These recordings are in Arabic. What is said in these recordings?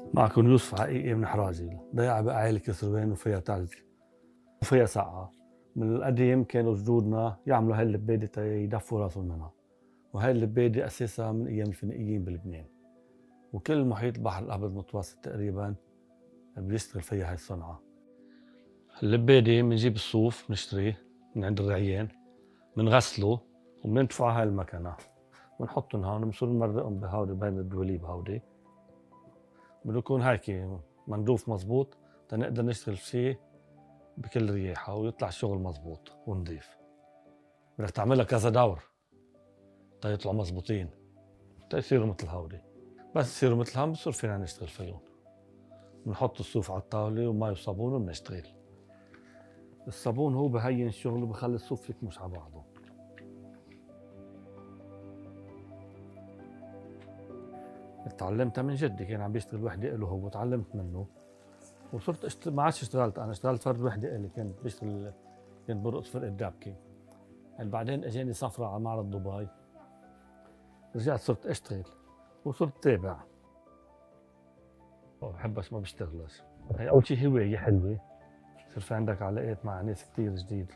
معكم يوسف حقيقي من حراجيل. ضيعة بقعيل كسروين وفيها تلج وفيها سقعة. من القديم كانوا جدودنا يعملوا هاي اللبادة يدفوا راسهم منها، وهاي اللبادة أساسها من أيام الفينيقيين بلبنان، وكل محيط البحر الأبيض المتوسط تقريبا بيشتغل فيها هاي الصنعة. اللبادة بنجيب الصوف بنشتريه من عند الرعيان، بنغسله وبندفعه هاي المكنة ونحطهم هون، بنصير نمرقهم بهودي بين الدوليب هودي. بده يكون هيك منظوف مزبوط تنقدر نشتغل فيه بكل رياحة ويطلع الشغل مزبوط ونظيف. بدك تعملها كذا دور تيطلعوا مزبوطين تيصيروا مثل هودي. بس يصيروا مثل هون بصير فينا نشتغل فيهم. بنحط الصوف على الطاولة ومي وصابون وبنشتغل. الصابون هو بهين الشغل وبخلي الصوف يكمش على بعضه. تعلمتها من جدي، كان عم بيشتغل وحدة له هو وتعلمت منه وصرت ما عادش اشتغلت انا، اشتغلت فرد وحدة إلي كنت بيشتغل، كنت برقص فرقة دابكي. يعني بعدين اجاني صفرة على معرض دبي، رجعت صرت اشتغل وصرت تابع. ما بحبش ما بشتغلش. هي اول شيء هواية حلوة، يصير في عندك علاقات مع ناس كتير جديد.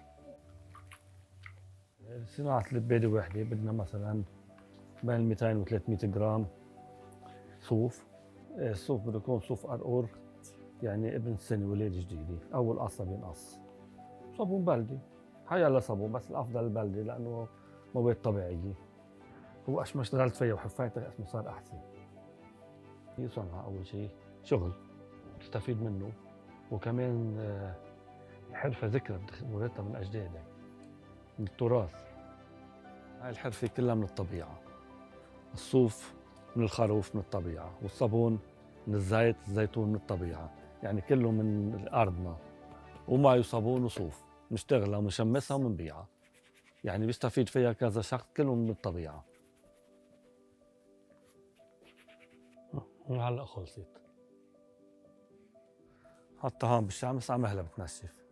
صناعة اللبادة واحدة بدنا مثلا بين 200 و 300 جرام صوف. الصوف بده يكون صوف قرقور، يعني ابن سنة ولادة جديدة، أول قصة بينقص. صابون بلدي، حيلا صابون بس الأفضل البلدي لأنه مواد طبيعية. هو قش ما اشتغلت فيها وحفيتها اسمه صار أحسن. هي صنعة أول شيء شغل تستفيد منه، وكمان حرفة ذكرى ورثتها من أجدادك، من التراث. هاي الحرفة كلها من الطبيعة. الصوف من الخروف من الطبيعة، والصابون من الزيت الزيتون من الطبيعة، يعني كله من أرضنا. ومي وصابون وصوف نشتغلها ونشمسها ونبيعها، يعني بيستفيد فيها كذا شخص كلهم من الطبيعة. وهلا خلصت، حطها هون بالشمس على مهلها بتنشف.